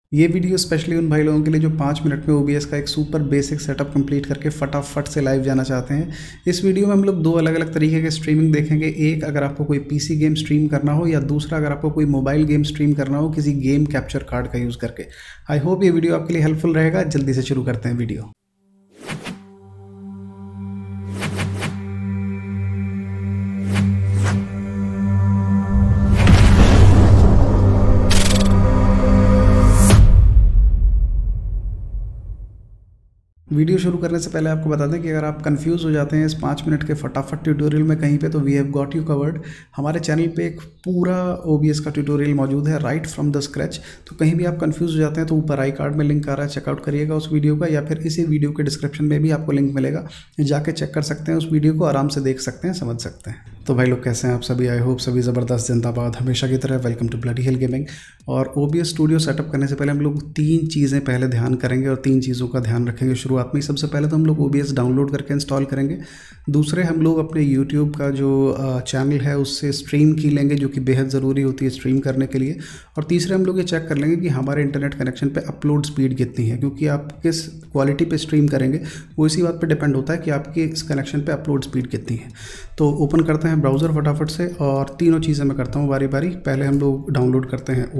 ये video specially उन भाई लोगों के लिए जो 5 मिनट में OBS का एक सुपर बेसिक सेटअप कंप्लीट करके फटाफट से लाइव जाना चाहते हैं। इस वीडियो में हम लोग दो अलग अलग तरीके के स्ट्रीमिंग देखेंगे। एक अगर आपको कोई PC गेम स्ट्रीम करना हो, या दूसरा अगर आपको कोई मोबाइल गेम स्ट्रीम करना हो किसी गेम कैप्चर कार्ड का यूज़ करके। आई होप ये वीडियो आपके लिए हेल्पफुल रहेगा। जल्दी से शुरू करते हैं वीडियो। वीडियो शुरू करने से पहले आपको बता दें कि अगर आप कंफ्यूज हो जाते हैं इस 5 मिनट के फटाफट ट्यूटोरियल में कहीं पे, तो we have got you covered. हमारे चैनल पे एक पूरा OBS का ट्यूटोरियल मौजूद है राइट फ्रॉम द स्क्रैच। तो कहीं भी आप कंफ्यूज हो जाते हैं तो ऊपर आई कार्ड में लिंक आ रहा है, चेकआउट करिएगा उस वीडियो का, या फिर इसी वीडियो के डिस्क्रिप्शन में भी आपको लिंक मिलेगा, जाके चेक कर सकते हैं उस वीडियो को, आराम से देख सकते हैं, समझ सकते हैं। तो भाई लोग कैसे हैं आप सभी? आई होप सभी ज़बरदस्त, जिंदाबाद हमेशा की तरह। Welcome to bloody hell gaming. और OBS स्टूडियो सेटअप करने से पहले हम लोग 3 चीज़ें पहले ध्यान करेंगे और 3 चीज़ों का ध्यान रखेंगे शुरुआत में। सबसे पहले तो हम लोग OBS डाउनलोड करके इंस्टॉल करेंगे। दूसरे हम लोग अपने YouTube का जो चैनल है उससे स्ट्रीम की लेंगे, जो कि बेहद ज़रूरी होती है स्ट्रीम करने के लिए। और तीसरे हम लोग ये चेक कर लेंगे कि हमारे इंटरनेट कनेक्शन पे अपलोड स्पीड कितनी है, क्योंकि आप किस क्वालिटी पे स्ट्रीम करेंगे वो इसी बात पे डिपेंड होता है कि आपकी इस कनेक्शन पे अपलोड स्पीड कितनी है। तो ओपन करते हैं ब्राउज़र फटाफट से, और तीनों चीज़ें मैं करता हूँ बारी बारी। पहले हम लोग डाउनलोड करते हैं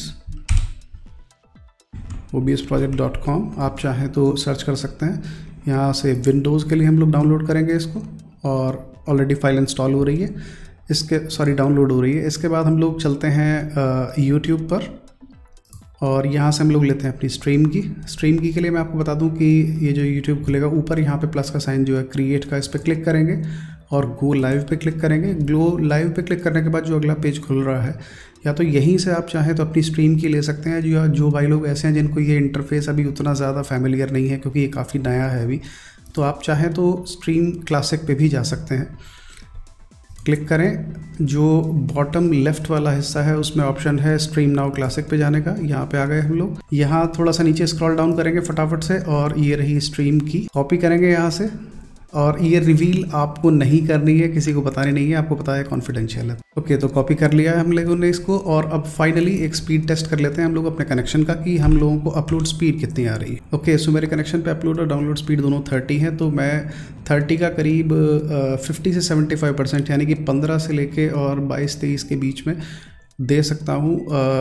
obsproject.com। आप चाहें तो सर्च कर सकते हैं। यहाँ से विंडोज़ के लिए हम लोग डाउनलोड करेंगे इसको, और ऑलरेडी फाइल इंस्टॉल हो रही है, डाउनलोड हो रही है। इसके बाद हम लोग चलते हैं यूट्यूब पर, और यहाँ से हम लोग लेते हैं अपनी स्ट्रीम की के लिए मैं आपको बता दूँ कि ये जो यूट्यूब खुलेगा ऊपर यहाँ पे प्लस का साइन जो है क्रिएट का, इस पर क्लिक करेंगे और गो लाइव पे क्लिक करेंगे। गो लाइव पे क्लिक करने के बाद जो अगला पेज खुल रहा है, या तो यहीं से आप चाहें तो अपनी स्ट्रीम की ले सकते हैं। जो भाई लोग ऐसे हैं जिनको ये इंटरफेस अभी उतना ज़्यादा फैमिलियर नहीं है, क्योंकि ये काफ़ी नया है अभी, तो आप चाहें तो स्ट्रीम क्लासिक पे भी जा सकते हैं। क्लिक करें, जो बॉटम लेफ्ट वाला हिस्सा है उसमें ऑप्शन है स्ट्रीम नाउ क्लासिक पे जाने का। यहाँ पे आ गए हम लोग। यहाँ थोड़ा सा नीचे स्क्रॉल डाउन करेंगे फटाफट से, और ये रही स्ट्रीम की, कॉपी करेंगे यहाँ से। और ये रिवील आपको नहीं करनी है, किसी को बतानी नहीं है, आपको पता है कॉन्फिडेंशियल है। ओके, तो कॉपी कर लिया है हम लोगों ने इसको। और अब फाइनली एक स्पीड टेस्ट कर लेते हैं हम लोग अपने कनेक्शन का, कि हम लोगों को अपलोड स्पीड कितनी आ रही है। ओके, सो मेरे कनेक्शन पे अपलोड और डाउनलोड स्पीड दोनों 30 है, तो मैं 30 का करीब 50 से 75%, यानी कि 15 से लेके और 22-23 के बीच में दे सकता हूँ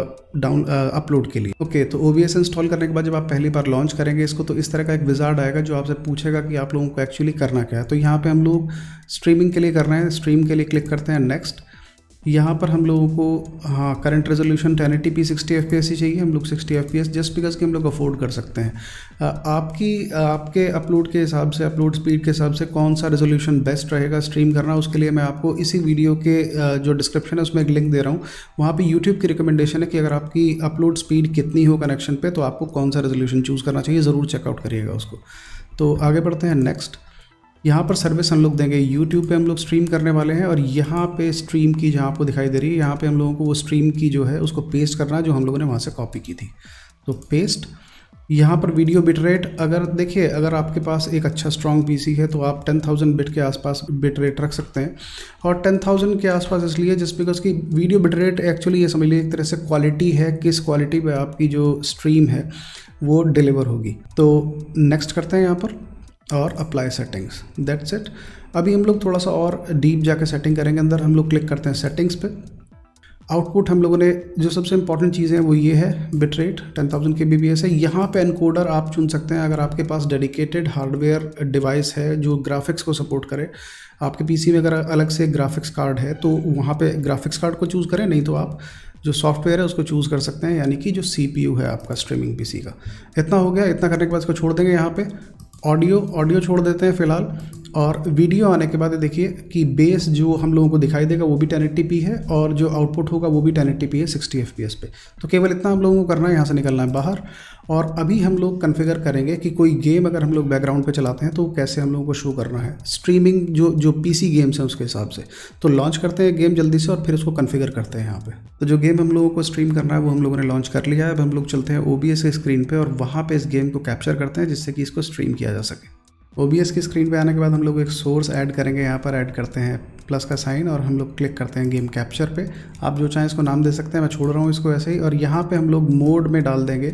अपलोड के लिए। ओके, तो OBS इंस्टॉल करने के बाद जब आप पहली बार लॉन्च करेंगे इसको, तो इस तरह का एक विजार्ड आएगा जो आपसे पूछेगा कि आप लोगों को एक्चुअली करना क्या है। तो यहाँ पे हम लोग स्ट्रीमिंग के लिए कर रहे हैं, स्ट्रीम के लिए क्लिक करते हैं नेक्स्ट। यहाँ पर हम लोगों को करंट रेजोल्यूशन 1080p 60 fps ही चाहिए। हम लोग 60 fps जस्ट बिकॉज कि हम लोग अफोर्ड कर सकते हैं। आपके अपलोड के हिसाब से, अपलोड स्पीड के हिसाब से कौन सा रेजोल्यूशन बेस्ट रहेगा स्ट्रीम करना, उसके लिए मैं आपको इसी वीडियो के जो डिस्क्रिप्शन है उसमें एक लिंक दे रहा हूँ। वहाँ पे यूट्यूब की रिकमेंडेशन है कि अगर आपकी अपलोड स्पीड कितनी हो कनेक्शन पे, तो आपको कौन सा रेजोल्यूशन चूज़ करना चाहिए, ज़रूर चेकआउट करिएगा उसको। तो आगे बढ़ते हैं नेक्स्ट। यहाँ पर सर्विस हम लोग देंगे, यूट्यूब पे हम लोग स्ट्रीम करने वाले हैं, और यहाँ पे स्ट्रीम की जहाँ आपको दिखाई दे रही है, यहाँ पे हम लोगों को वो स्ट्रीम की जो है उसको पेस्ट करना है, जो हम लोगों ने वहाँ से कॉपी की थी। तो पेस्ट। यहाँ पर वीडियो बिट रेट, अगर देखिए अगर आपके पास एक अच्छा स्ट्रॉन्ग PC है तो आप 10,000 बिट के आसपास बिट रेट रख सकते हैं। और 10,000 के आसपास इसलिए जस्ट बिकॉज की वीडियो बिट रेट एक्चुअली ये समझ लीजिए एक तरह से क्वालिटी है, किस क्वालिटी पर आपकी जो स्ट्रीम है वो डिलीवर होगी। तो नेक्स्ट करते हैं यहाँ पर, और अप्लाई सेटिंग्स, दैट्स इट। अभी हम लोग थोड़ा सा और डीप जाके सेटिंग करेंगे। अंदर हम लोग क्लिक करते हैं सेटिंग्स पे। आउटपुट हम लोगों ने जो सबसे इंपॉर्टेंट चीज़ें हैं वो ये है, बिट रेट 10,000 kbps है। यहाँ पे एनकोडर आप चुन सकते हैं, अगर आपके पास डेडिकेटेड हार्डवेयर डिवाइस है जो ग्राफिक्स को सपोर्ट करे। आपके PC में अगर अलग से ग्राफिक्स कार्ड है तो वहाँ पे ग्राफिक्स कार्ड को चूज़ करें, नहीं तो आप जो सॉफ्टवेयर है उसको चूज़ कर सकते हैं, यानी कि जो CPU है आपका स्ट्रीमिंग PC का। इतना हो गया। इतना करने के बाद इसको छोड़ देंगे। यहाँ पे ऑडियो छोड़ देते हैं फ़िलहाल, और वीडियो आने के बाद देखिए कि बेस जो हम लोगों को दिखाई देगा वो भी 1080p है, और जो आउटपुट होगा वो भी 1080p है 60 fps पे। तो केवल इतना हम लोगों को करना है, यहाँ से निकलना है बाहर। और अभी हम लोग कॉन्फ़िगर करेंगे कि कोई गेम अगर हम लोग बैकग्राउंड पे चलाते हैं तो कैसे हम लोगों को शो करना है स्ट्रीमिंग, जो PC गेम्स हैं उसके हिसाब से। तो लॉन्च करते हैं गेम जल्दी से, और फिर उसको कॉन्फ़िगर करते हैं यहाँ पे। तो जो गेम हम लोगों को स्ट्रीम करना है वो हम लोगों ने लॉन्च कर लिया है। अब हम लोग चलते हैं OBS के स्क्रीन पे, और वहाँ पे इस गेम को कैप्चर करते हैं जिससे कि इसको स्ट्रीम किया जा सके। OBS की स्क्रीन पे आने के बाद हम लोग एक सोर्स ऐड करेंगे। यहाँ पर ऐड करते हैं प्लस का साइन और हम लोग क्लिक करते हैं गेम कैप्चर पे। आप जो चाहें इसको नाम दे सकते हैं, मैं छोड़ रहा हूँ इसको ऐसे ही। और यहाँ पे हम लोग मोड में डाल देंगे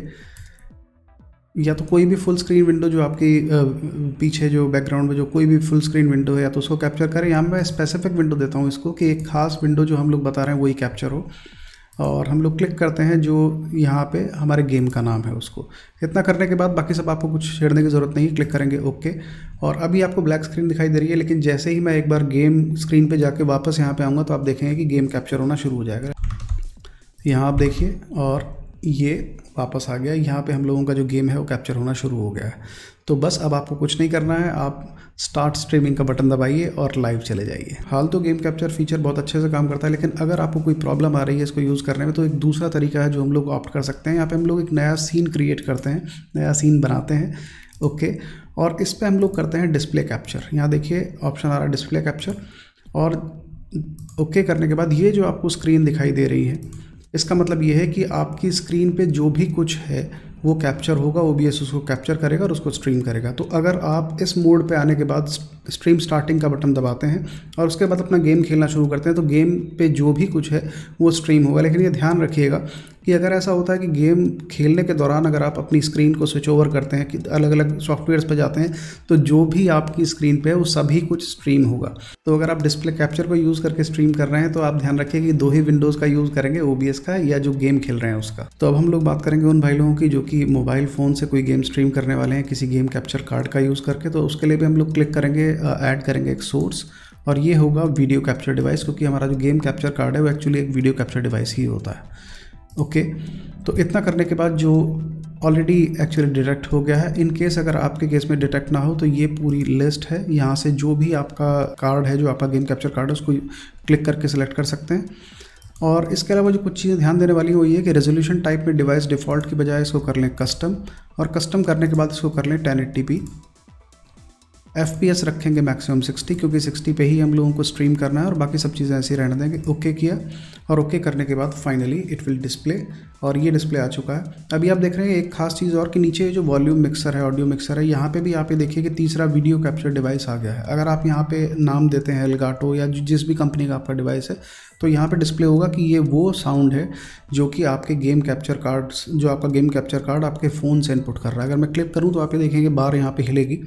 या तो कोई भी फुल स्क्रीन विंडो जो आपकी पीछे जो बैकग्राउंड में जो कोई भी फुल स्क्रीन विंडो है या तो उसको कैप्चर करें। यहाँ मैं स्पेसिफिक विंडो देता हूँ इसको कि एक खास विंडो जो हम लोग बता रहे हैं वही कैप्चर हो। और हम लोग क्लिक करते हैं जो यहाँ पे हमारे गेम का नाम है उसको। इतना करने के बाद बाकी सब आपको कुछ छेड़ने की ज़रूरत नहीं, क्लिक करेंगे ओके। और अभी आपको ब्लैक स्क्रीन दिखाई दे रही है, लेकिन जैसे ही मैं एक बार गेम स्क्रीन पे जाके वापस यहाँ पे आऊँगा तो आप देखेंगे कि गेम कैप्चर होना शुरू हो जाएगा। यहाँ आप देखिए और ये वापस आ गया। यहाँ पे हम लोगों का जो गेम है वो कैप्चर होना शुरू हो गया है। तो बस अब आपको कुछ नहीं करना है, आप स्टार्ट स्ट्रीमिंग का बटन दबाइए और लाइव चले जाइए। हाल तो गेम कैप्चर फीचर बहुत अच्छे से काम करता है, लेकिन अगर आपको कोई प्रॉब्लम आ रही है इसको यूज़ करने में तो एक दूसरा तरीका है जो हम लोग ऑप्ट कर सकते हैं। यहाँ पे हम लोग एक नया सीन क्रिएट करते हैं, नया सीन बनाते हैं ओके। और इस पर हम लोग करते हैं डिस्प्ले कैप्चर। यहाँ देखिए ऑप्शन आ रहा है डिस्प्ले कैप्चर, और ओके करने के बाद ये जो आपको स्क्रीन दिखाई दे रही है इसका मतलब ये है कि आपकी स्क्रीन पे जो भी कुछ है वो कैप्चर होगा, OBS उसको कैप्चर करेगा और उसको स्ट्रीम करेगा। तो अगर आप इस मोड पे आने के बाद स्ट्रीम स्टार्टिंग का बटन दबाते हैं और उसके बाद अपना गेम खेलना शुरू करते हैं तो गेम पे जो भी कुछ है वो स्ट्रीम होगा। लेकिन ये ध्यान रखिएगा कि अगर ऐसा होता है कि गेम खेलने के दौरान अगर आप अपनी स्क्रीन को स्विच ओवर करते हैं कि अलग अलग सॉफ्टवेयर्स पे जाते हैं तो जो भी आपकी स्क्रीन पे है वो सभी कुछ स्ट्रीम होगा। तो अगर आप डिस्प्ले कैप्चर को यूज़ करके स्ट्रीम कर रहे हैं तो आप ध्यान रखिए कि 2 ही विंडोज़ का यूज़ करेंगे, OBS का या जो गेम खेल रहे हैं उसका। तो अब हम लोग बात करेंगे उन भाई लोगों की जो कि मोबाइल फ़ोन से कोई गेम स्ट्रीम करने वाले हैं किसी गेम कैप्चर कार्ड का यूज़ करके। तो उसके लिए भी हम लोग क्लिक करेंगे, ऐड करेंगे एक सोर्स, और ये होगा वीडियो कैप्चर डिवाइस, क्योंकि हमारा जो गेम कैप्चर कार्ड है वो एक्चुअली एक वीडियो कैप्चर डिवाइस ही होता है ओके। तो इतना करने के बाद जो ऑलरेडी एक्चुअली डिटेक्ट हो गया है, इन केस अगर आपके केस में डिटेक्ट ना हो तो ये पूरी लिस्ट है। यहाँ से जो भी आपका कार्ड है, जो आपका गेम कैप्चर कार्ड है, उसको क्लिक करके सिलेक्ट कर सकते हैं। और इसके अलावा जो कुछ चीज़ें ध्यान देने वाली वो ये है कि रेजोल्यूशन टाइप में डिवाइस डिफ़ॉल्ट की बजाय इसको कर लें कस्टम, और कस्टम करने के बाद इसको कर लें 1080p। FPS रखेंगे मैक्सिमम 60, क्योंकि 60 पे ही हम लोगों को स्ट्रीम करना है, और बाकी सब चीज़ें ऐसे ही रहने देंगे। ओके किया, और ओके करने के बाद फाइनली इट विल डिस्प्ले, और ये डिस्प्ले आ चुका है। अभी आप देख रहे हैं एक खास चीज़ और कि नीचे जो वॉल्यूम मिक्सर है, ऑडियो मिक्सर है, यहाँ पे भी आप ये देखिए कि तीसरा वीडियो कैप्चर डिवाइस आ गया है। अगर आप यहाँ पे नाम देते हैं एलगाटो या जिस भी कंपनी का आपका डिवाइस है तो यहाँ पे डिस्प्ले होगा कि ये वो साउंड है जो कि आपके गेम कैप्चर कार्ड, जो आपका गेम कैप्चर कार्ड आपके फ़ोन से इनपुट कर रहा है। अगर मैं क्लिक करूँ तो आप ये देखेंगे बार यहाँ पे हिलेगी।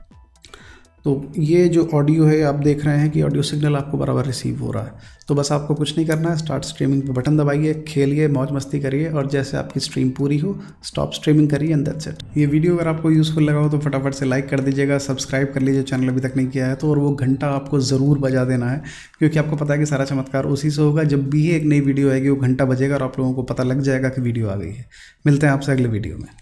तो ये जो ऑडियो है आप देख रहे हैं कि ऑडियो सिग्नल आपको बराबर रिसीव हो रहा है। तो बस आपको कुछ नहीं करना है, स्टार्ट स्ट्रीमिंग पे बटन दबाइए, खेलिए, मौज मस्ती करिए, और जैसे आपकी स्ट्रीम पूरी हो स्टॉप स्ट्रीमिंग करिए, एंड दैट्स इट। ये वीडियो अगर आपको यूज़फुल लगा हो तो फटाफट से लाइक कर दीजिएगा, सब्सक्राइब कर लीजिए चैनल अभी तक नहीं किया है तो, और वो घंटा आपको ज़रूर बजा देना है, क्योंकि आपको पता है कि सारा चमत्कार उसी से होगा। जब भी एक नई वीडियो आएगी वो घंटा बजेगा और आप लोगों को पता लग जाएगा कि वीडियो आ गई है। मिलते हैं आपसे अगले वीडियो में।